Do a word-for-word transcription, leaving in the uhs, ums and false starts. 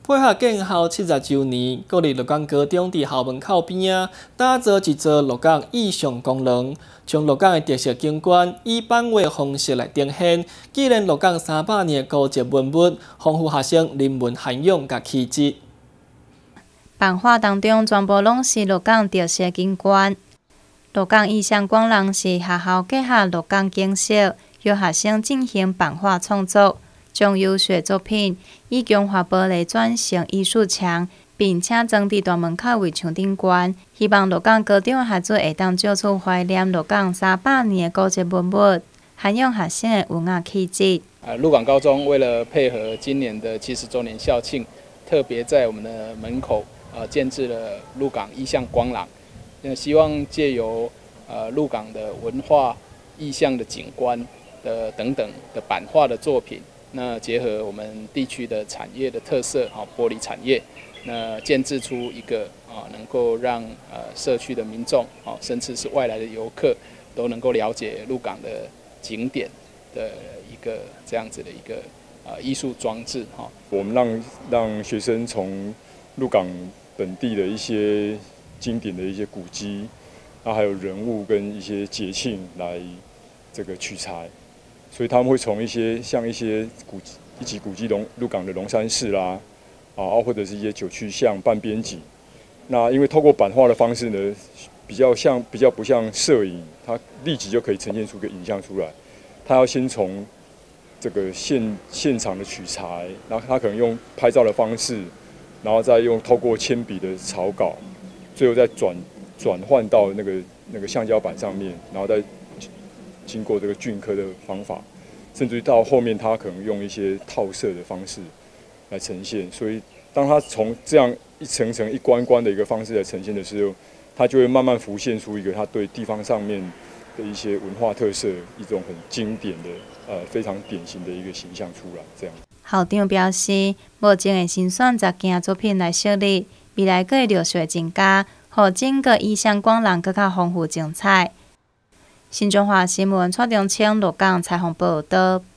配合建校七十周年，国立鹿港高中伫校门口边啊，打造一座鹿港意象光廊，将鹿港的特色景观以版画方式来呈现，纪念鹿港三百年的古迹文物，丰富学生人文涵养甲气质。 版画当中全部拢是鹿港特色景观。鹿港意象光廊是学校结合鹿港景色，由学生进行版画创作。 将优秀作品以强化玻璃转成艺术墙，并且装伫大门口围墙顶悬。希望鹿港高中的学子会当借此怀念鹿港三百年的古迹文物，涵养学生的文化气质。 呃，鹿港高中为了配合今年的七十周年校庆，特别在我们的门口呃建置了鹿港意象光廊。那希望借由呃鹿港的文化意象的景观的等等的版画的作品。 那结合我们地区的产业的特色，哈，玻璃产业，那建制出一个啊，能够让呃社区的民众，啊，甚至是外来的游客，都能够了解鹿港的景点的一个这样子的一个呃艺术装置，哈。 我们让让学生从鹿港本地的一些经典的一些古迹，啊，还有人物跟一些节庆来这个取材。 所以他们会从一些像一些古一级古迹龙鹿港的龙山寺啦，啊，或者是一些九曲巷、半边脊。那因为透过版画的方式呢，比较像比较不像摄影，它立即就可以呈现出个影像出来。它要先从这个现现场的取材，然后他可能用拍照的方式，然后再用透过铅笔的草稿，最后再转转换到那个那个橡胶板上面，然后再。 经过这个菌科的方法，甚至于到后面，他可能用一些套色的方式来呈现。所以，当他从这样一层层、一关关的一个方式来呈现的时候，他就会慢慢浮现出一个他对地方上面的一些文化特色，一种很经典的、呃非常典型的一个形象出来。这样。 校长表示，目前会先选十件作品来设立，未来阁会陆续增加，让整个意象光廊更较丰富精彩。新中华新闻蔡中清鹿港采访报道。